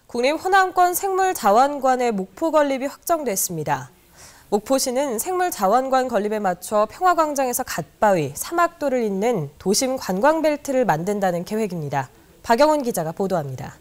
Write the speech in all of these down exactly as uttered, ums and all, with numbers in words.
국립호남권 생물자원관의 목포 건립이 확정됐습니다. 목포시는 생물자원관 건립에 맞춰 평화광장에서 갓바위, 사막도를 잇는 도심 관광벨트를 만든다는 계획입니다. 박영훈 기자가 보도합니다.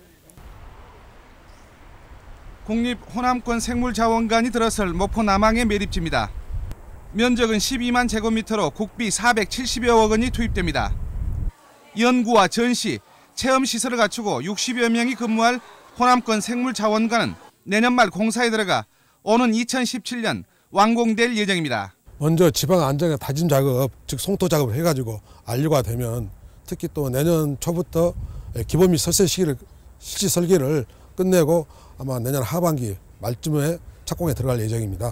국립호남권 생물자원관이 들어설 목포 남항의 매립지입니다. 면적은 십이만 제곱미터로 국비 사백칠십여억 원이 투입됩니다. 연구와 전시, 체험시설을 갖추고 육십여 명이 근무할 호남권 생물자원관은 내년 말 공사에 들어가 오는 이천십칠 년 완공될 예정입니다. 먼저 지방 안정의 다짐 작업, 즉 송토 작업을 해가지고 완료가 되면 특히 또 내년 초부터 기본 및 설세 시기를 실시 설계를 끝내고 아마 내년 하반기 말쯤에 착공에 들어갈 예정입니다.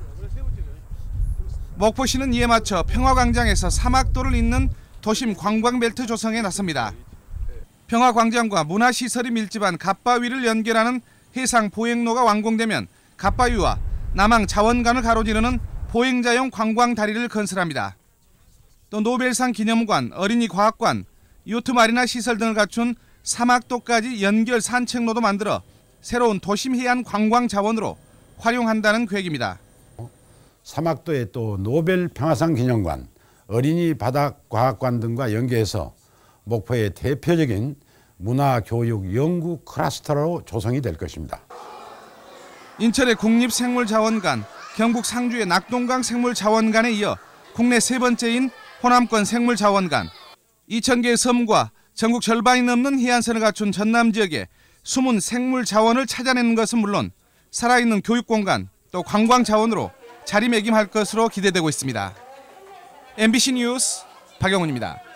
목포시는 이에 맞춰 평화광장에서 사막도를 잇는 도심 관광벨트 조성에 나섭니다. 평화광장과 문화시설이 밀집한 갓바위를 연결하는 해상 보행로가 완공되면 갓바위와 남항 자원관을 가로지르는 보행자용 관광다리를 건설합니다. 또 노벨상 기념관, 어린이 과학관, 요트 마리나 시설 등을 갖춘 사막도까지 연결 산책로도 만들어 새로운 도심 해안 관광 자원으로 활용한다는 계획입니다. 사막도에 또 노벨 평화상 기념관, 어린이 바다과학관 등과 연계해서 목포의 대표적인 문화, 교육, 연구 클러스터로 조성이 될 것입니다. 인천의 국립생물자원관, 경북 상주의 낙동강 생물자원관에 이어 국내 세 번째인 호남권 생물자원관, 이천 개의 섬과 전국 절반이 넘는 해안선을 갖춘 전남 지역에 숨은 생물자원을 찾아내는 것은 물론 살아있는 교육공간 또 관광자원으로 자리매김할 것으로 기대되고 있습니다. 엠비씨 뉴스 박영훈입니다.